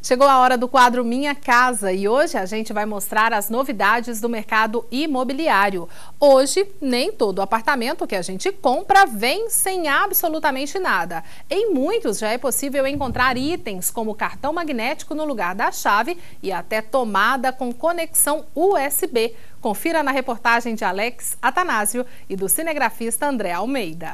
Chegou a hora do quadro Minha Casa e hoje a gente vai mostrar as novidades do mercado imobiliário. Hoje, nem todo apartamento que a gente compra vem sem absolutamente nada. Em muitos já é possível encontrar itens como cartão magnético no lugar da chave e até tomada com conexão USB. Confira na reportagem de Alex Atanásio e do cinegrafista André Almeida.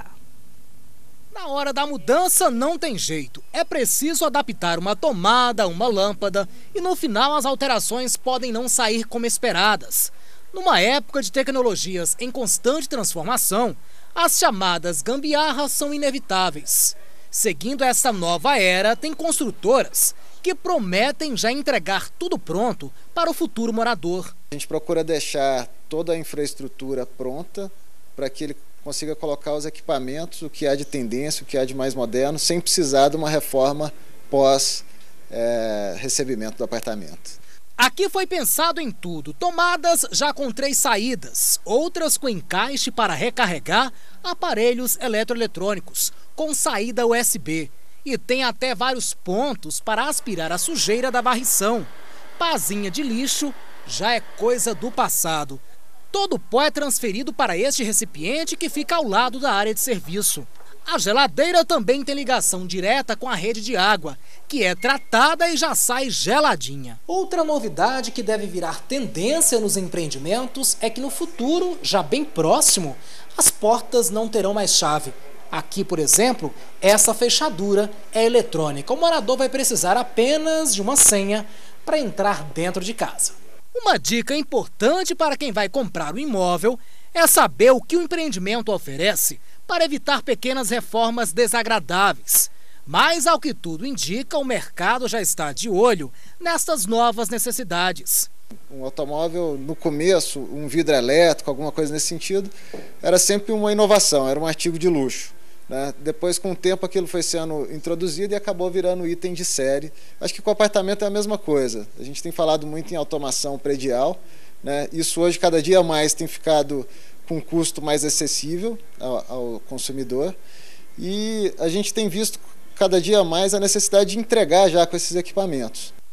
Na hora da mudança não tem jeito, é preciso adaptar uma tomada, uma lâmpada e no final as alterações podem não sair como esperadas. Numa época de tecnologias em constante transformação, as chamadas gambiarras são inevitáveis. Seguindo essa nova era, tem construtoras que prometem já entregar tudo pronto para o futuro morador. A gente procura deixar toda a infraestrutura pronta para que ele consiga colocar os equipamentos, o que há de tendência, o que há de mais moderno, sem precisar de uma reforma pós recebimento do apartamento. Aqui foi pensado em tudo, tomadas já com 3 saídas, outras com encaixe para recarregar aparelhos eletroeletrônicos, com saída USB. E tem até vários pontos para aspirar a sujeira da varrição. Pazinha de lixo já é coisa do passado. Todo o pó é transferido para este recipiente que fica ao lado da área de serviço. A geladeira também tem ligação direta com a rede de água, que é tratada e já sai geladinha. Outra novidade que deve virar tendência nos empreendimentos é que no futuro, já bem próximo, as portas não terão mais chave. Aqui, por exemplo, essa fechadura é eletrônica. O morador vai precisar apenas de uma senha para entrar dentro de casa. Uma dica importante para quem vai comprar um imóvel é saber o que o empreendimento oferece para evitar pequenas reformas desagradáveis. Mas, ao que tudo indica, o mercado já está de olho nestas novas necessidades. Um automóvel, no começo, um vidro elétrico, alguma coisa nesse sentido, era sempre uma inovação, era um artigo de luxo. Depois, com o tempo, aquilo foi sendo introduzido e acabou virando item de série. Acho que com o apartamento é a mesma coisa. A gente tem falado muito em automação predial, Isso hoje, cada dia mais, tem ficado com um custo mais acessível ao consumidor. E a gente tem visto cada dia mais a necessidade de entregar já com esses equipamentos.